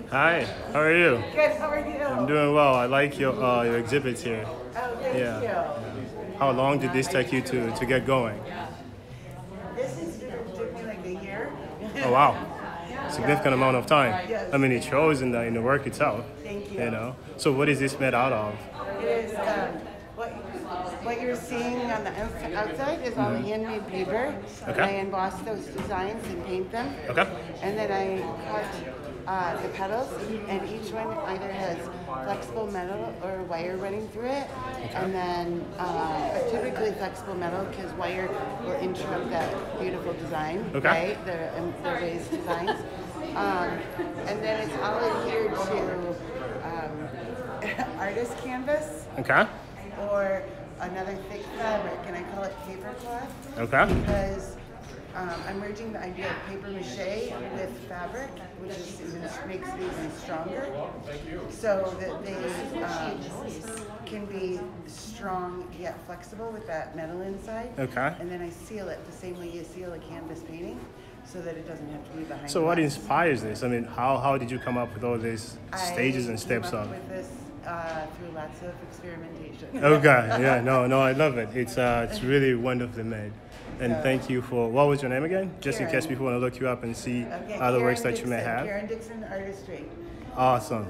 Hi, how are you? Good, how are you? I'm doing well. I like your exhibits here. Oh, thank Yeah. you. How long did this take you to get going? This exhibit took me like a year. Oh wow, significant amount of time. Yes. I mean, it shows in the work itself. Thank you. You know. So what is this made out of? It is what you're seeing on the outside is all handmade paper. Okay. I emboss those designs and paint them. Okay. And then I cut the petals, and each one either has flexible metal or wire running through it. And then typically flexible metal because wire will interrupt that beautiful design, Okay. right? The raised designs. And then it's all adhered to artist canvas. Okay. Or another thick fabric, and I call it paper cloth. Okay. Because I'm merging the idea of paper mache with fabric, which makes it even stronger. So that they can be strong yet flexible with that metal inside. Okay. And then I seal it the same way you seal a canvas painting, so that it doesn't have to be behind. So what glass. inspires this? I mean, how did you come up with all these stages and steps I came of? up with this through lots of experimentation. Okay. Yeah. No. I love it. It's really wonderfully made. And thank you for, what was your name again? Just in case people want to look you up and see other works that you may have. Karen Dixon Artistry. Awesome.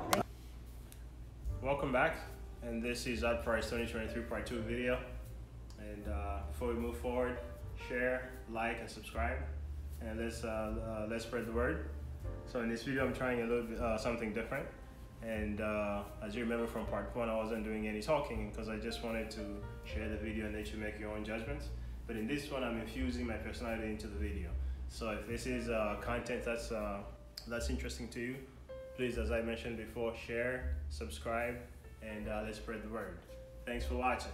Welcome back. And this is Art Price 2023 Part 2 video. And before we move forward, share, like, and subscribe. And let's spread the word. So in this video, I'm trying a little bit something different. And as you remember from Part 1, I wasn't doing any talking because I just wanted to share the video and let you make your own judgments. But in this one, I'm infusing my personality into the video. So if this is content that's interesting to you, please, as I mentioned before, share, subscribe, and let's spread the word. Thanks for watching.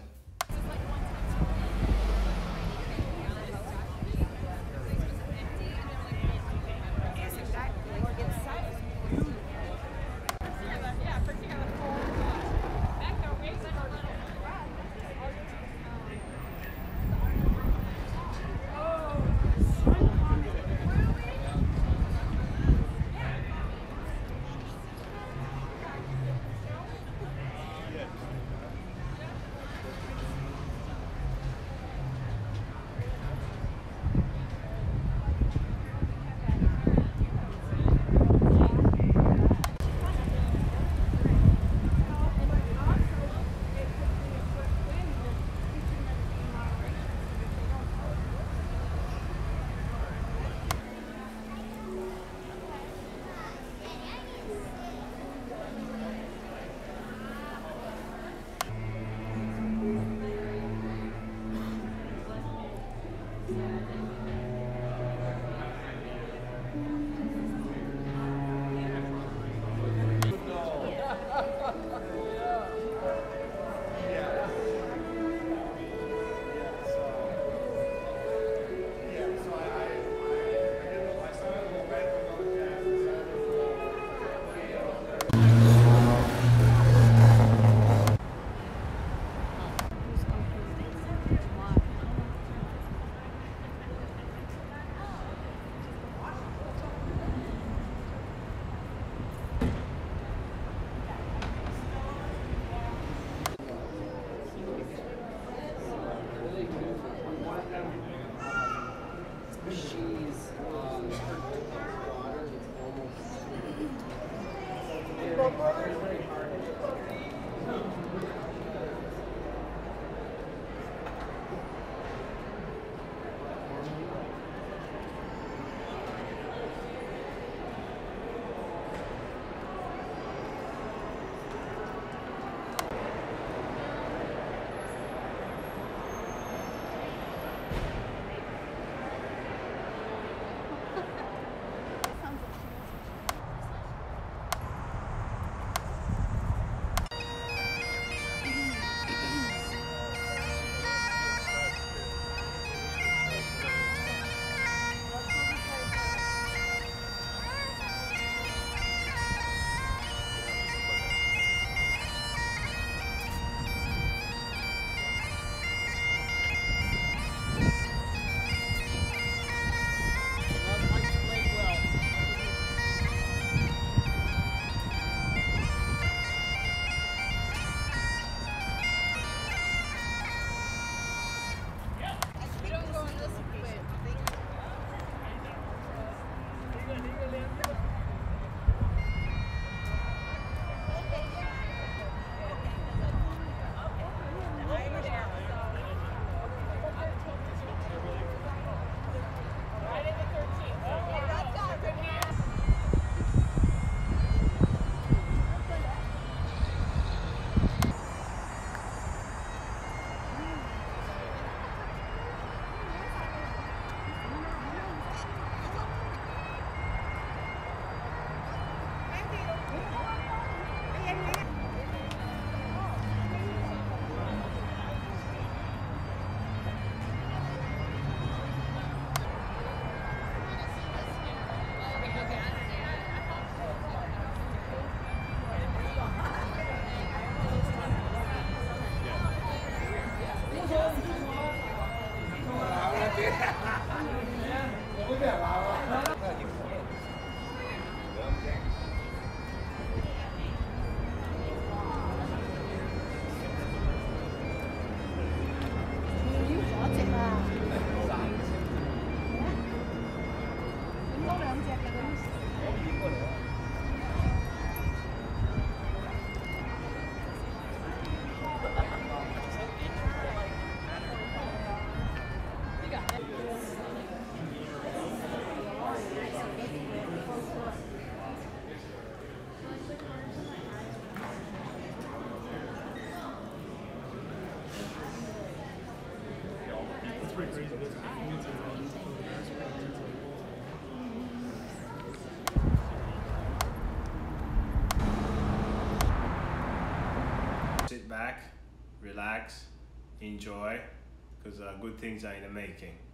Sit back, relax, enjoy, because good things are in the making.